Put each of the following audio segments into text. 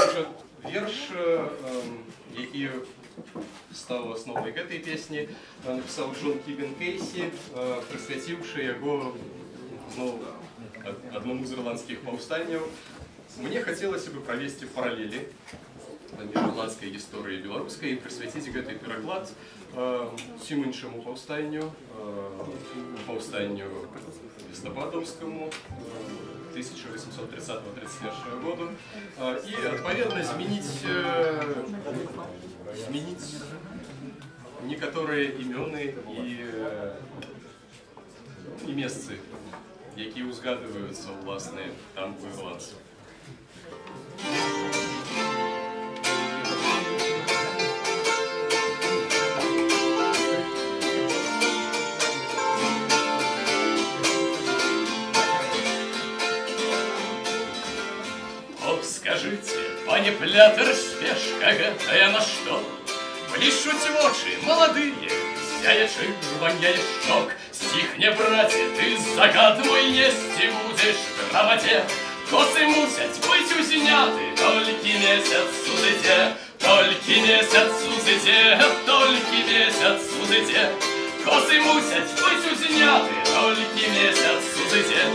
Отже, вірш, який став основой этой песни, написал Джон Киган Кейси, присвятивший его одному из ирландских повстаний. Мне хотелось бы провести параллели между ирландской историей и белорусской и присвятить этот переклад всему іншому повстанию листопадовскому 1830-31 году, и, отповедно, изменить некоторые имены и месцы, які узгадываются власне там у ирландцев. Скажите, пане Плятер, спешка гэтая на што? Блішчуць вочы маладыя, зяе чырваняе шчок. Сціхне, браце, ты загад мой несці будзеш в грамадзе. Косы мусяць быць узняты, толькі месяц сузыдзе, толькі месяц сузыдзе, толькі месяц сузыдзе. Косы мусяць быць узняты, толькі месяц сузыдзе.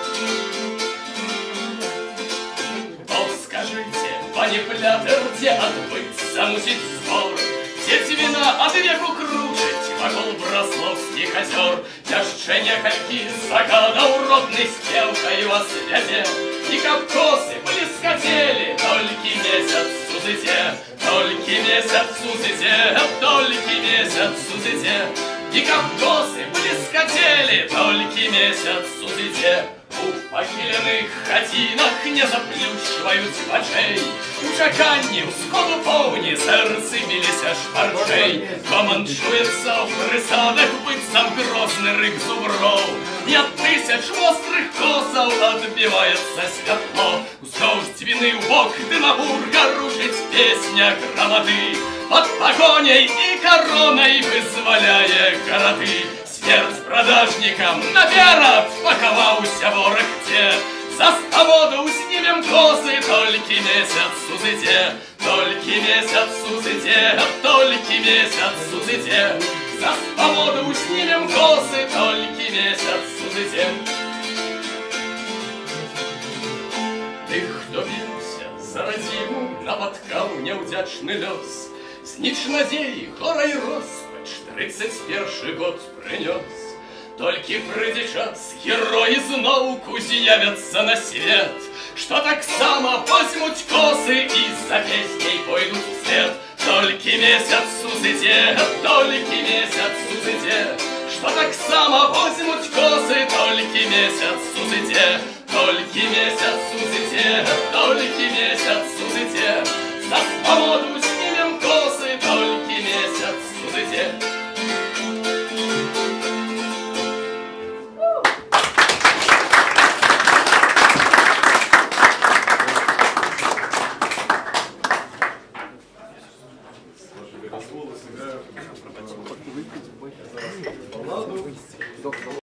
Скажите, пане Плятер, где отбыться мусить збор? Где вина от веку кружить вакол Брасловских озер? Яшчэ некалькі загадаў роднай спелкаю о связе. И каб косы бліскацелі, толькі месяц сузыдзе, толькі месяц сузыдзе, толькі месяц сузыдзе. И каб косы бліскацелі, толькі месяц сузыдзе. У пахіленых хацінах не заплющваюць вачэй. У чаканні ўсходу поўні сэрцы біліся шпарчэй. Гоман чуецца ў прысадах быццам грозны рык зуброў. І ад тысяч вострых косаў адбіваецца святло. Уздоўж дзвіны ўбок дымабурга рушыць песня грамады. Пад пагоняй і каронай вызваляе гарады. Смерть продажникам наперад пахаваўся вораг дзе. За ставоду уснімем косы, толькі месяц сузыдзе, толькі месяц сузыдзе, толькі месяц сузыдзе. За ставоду уснімем косы, толькі месяц сузыдзе. Ты, хто біўся за радзіму, напаткаў няўдзячны лёс. Зніч надзеі, гора і роспач 31 год прынёс. Толькі прыйдзе час, героі зноўку з'явяцца на свет, што таксама возьмуць косы і за песняй пойдуць услед. Толькі месяц сузыдзе, толькі месяц сузыдзе, што таксама возьмуць косы, толькі месяц сузыдзе, толькі месяц сузыдзе,